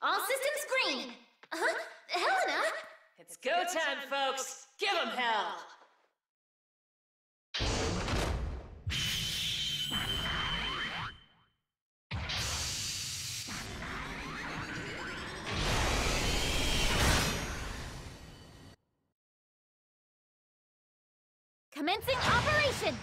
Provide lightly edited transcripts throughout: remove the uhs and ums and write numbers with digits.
All systems green. Helena? It's go time, folks! Give 'em hell! Commencing operation!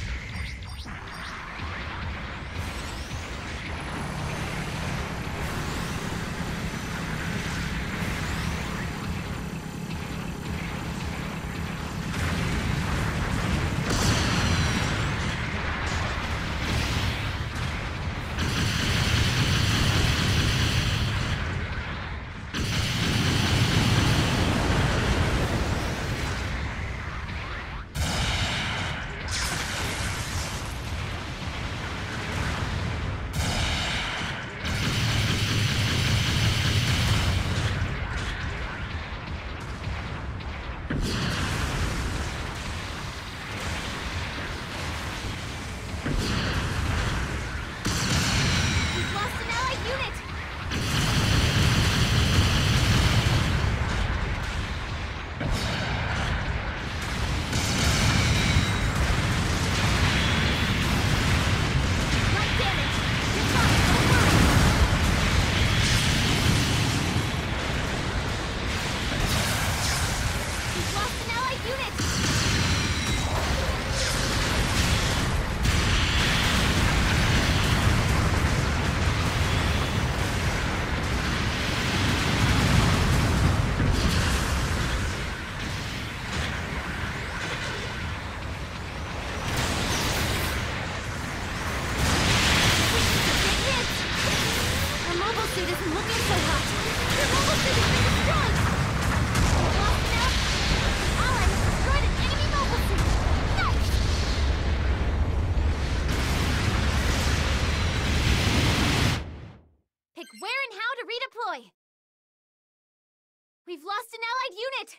We've lost an allied unit!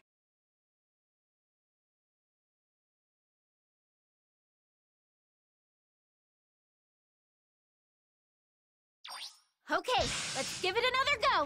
Okay, let's give it another go!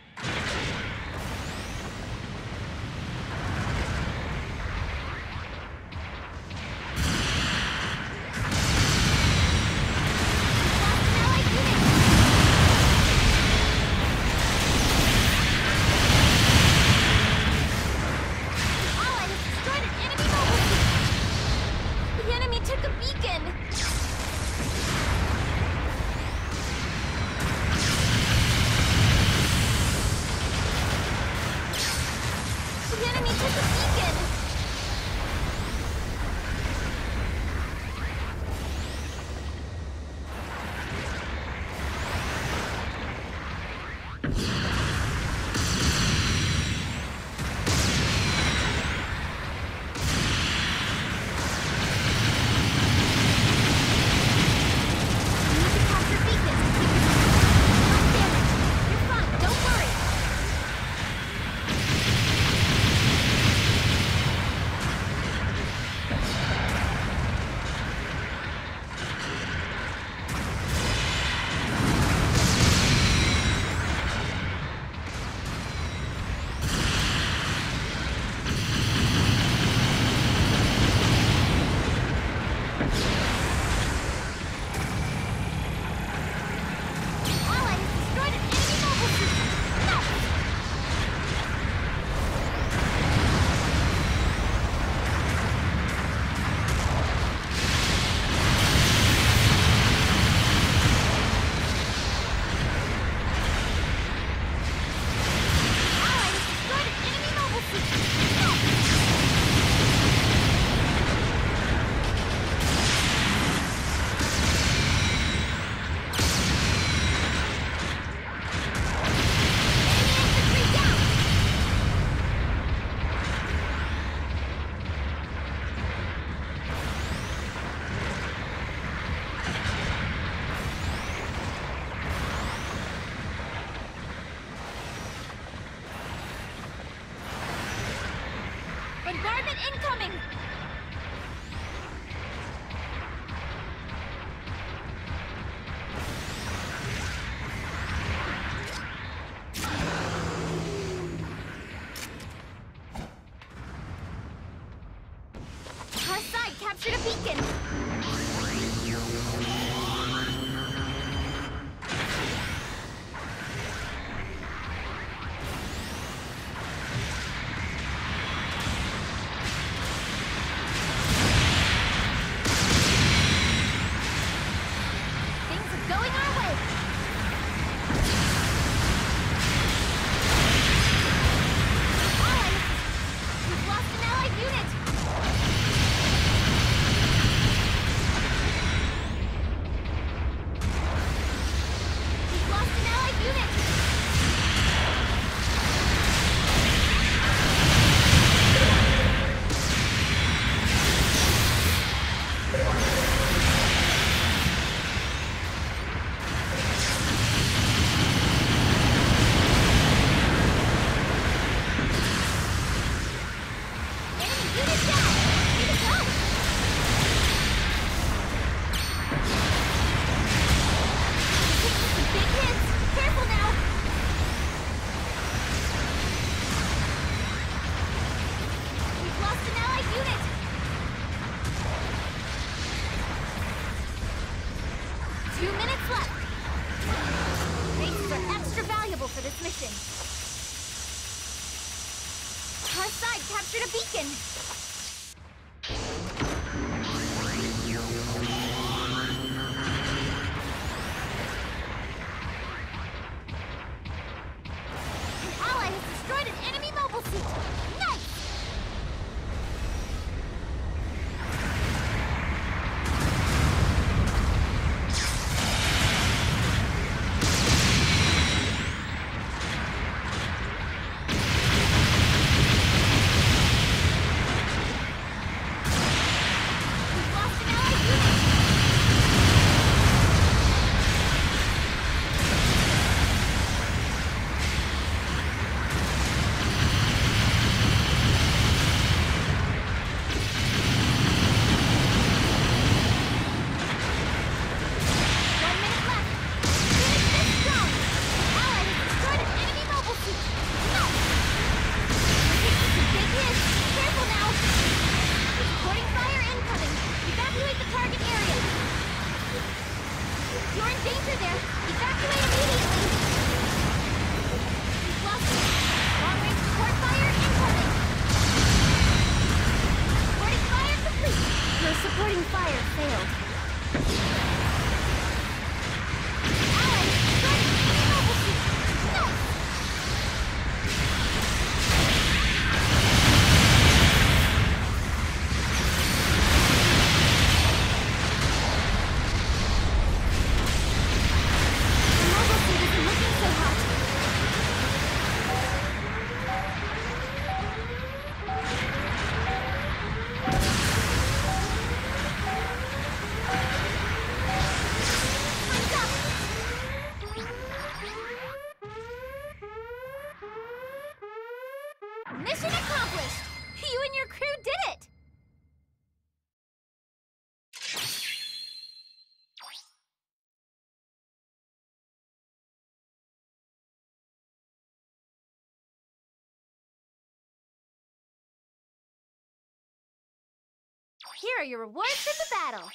Bombardment incoming! 2 minutes left. Bases are extra valuable for this mission. Our side captured a beacon. An ally has destroyed an enemy mobile suit. Nice! Supporting fire failed. Allies destroyed enemy mobile suit. Nice! The mobile suit isn't looking so hot. Mission accomplished! You and your crew did it! Here are your rewards for the battle.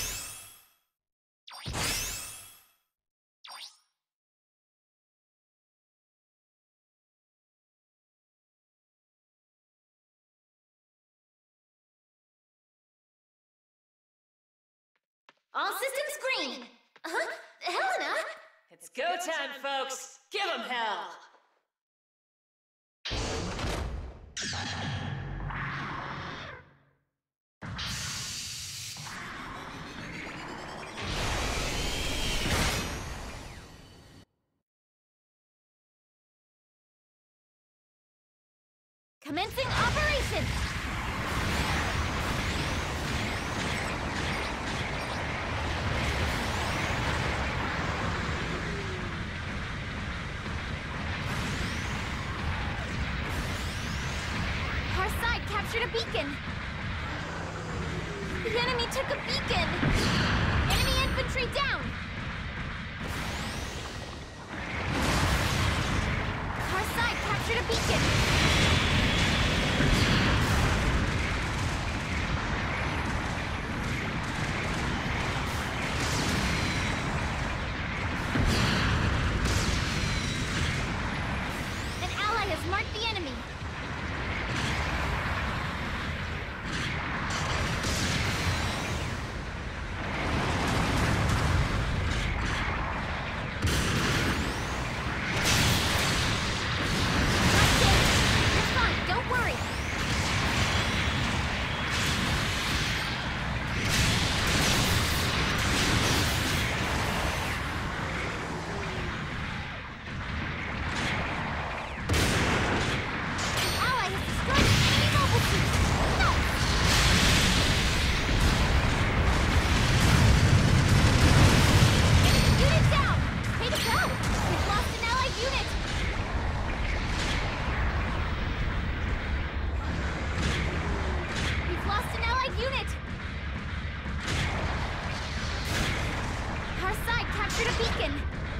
All systems green. Helena? It's go time, folks. Give them hell. Commencing operation! Our side captured a beacon! The enemy took a beacon! Enemy infantry down! Our side captured a beacon! An ally has marked the enemy! captured a beacon!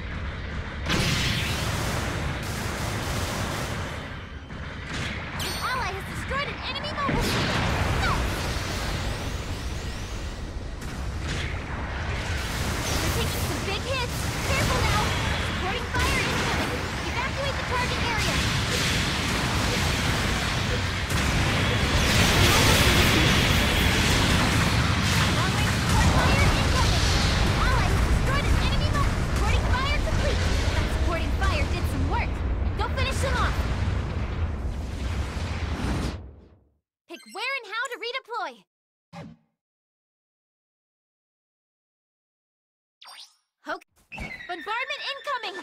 An ally has destroyed an enemy mobile suit! No! We're taking some Okay. Bombardment incoming!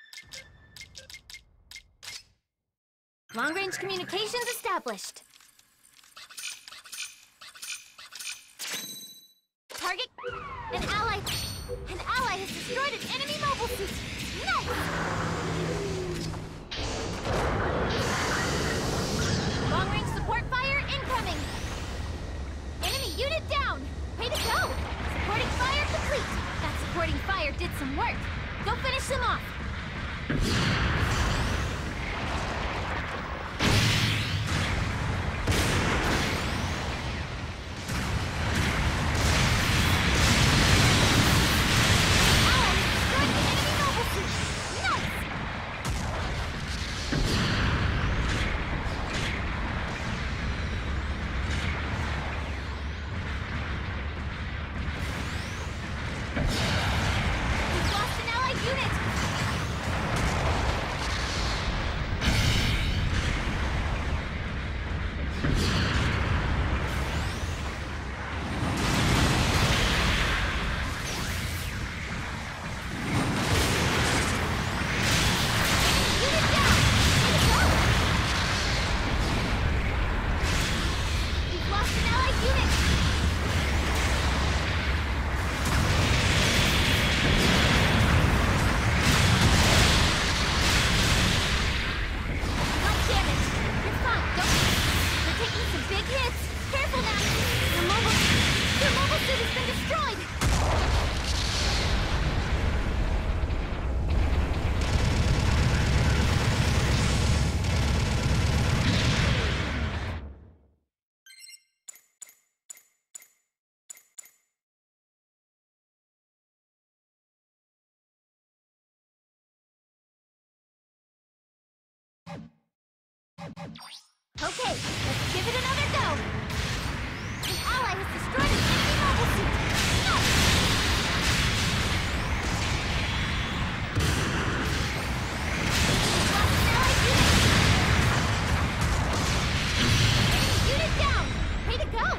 Long-range communications established. Target. An ally has destroyed an enemy mobile suit. Nice! Long-range support fire incoming. Enemy unit down. Way to go! Supporting fire complete. That supporting fire did some work. Go finish them off. Okay, let's give it another go. An ally has destroyed an enemy mobile suit. Nice! Lost an allied unit. Enemy unit down. Way to go!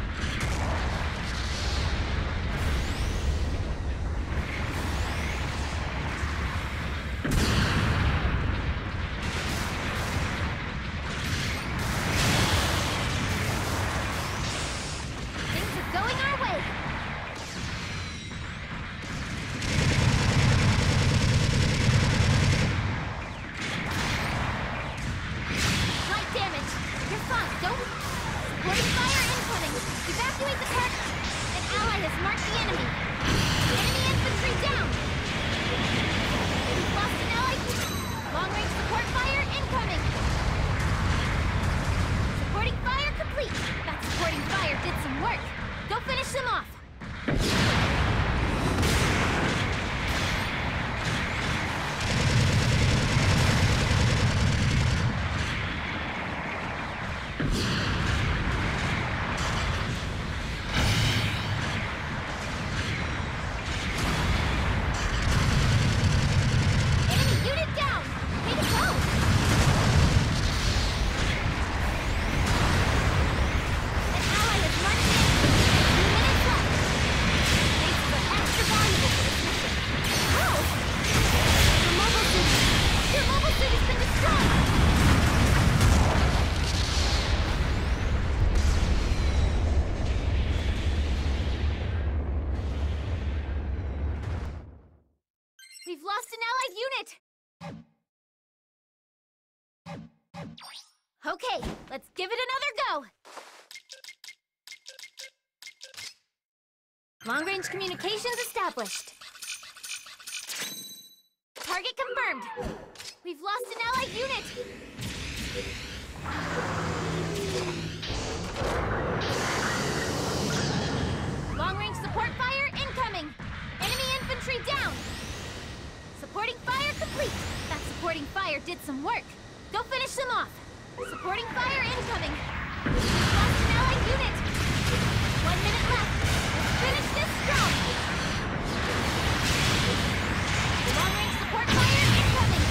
We've lost an allied unit! Okay, let's give it another go! Long-range communications established. Target confirmed! We've lost an allied unit! Long-range support fire incoming! Enemy infantry down! Supporting fire complete! That supporting fire did some work! Go finish them off! Supporting fire incoming! Lost an allied unit! 1 minute left! Let's finish this strong! Long-range support fire incoming!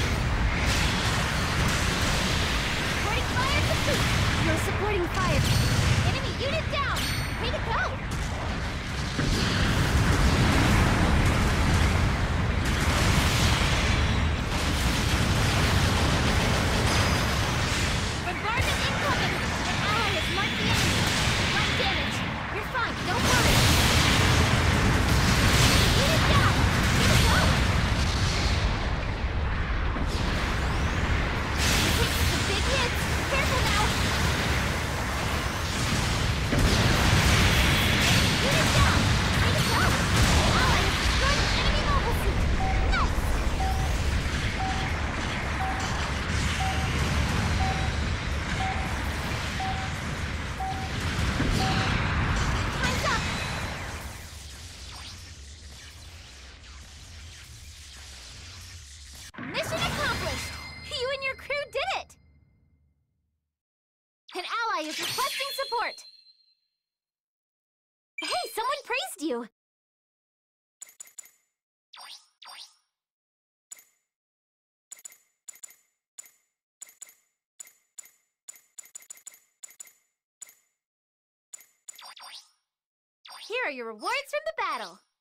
Supporting fire complete! No supporting fire! Enemy unit down! Way to go! Requesting support! Hey, someone praised you! Here are your rewards from the battle.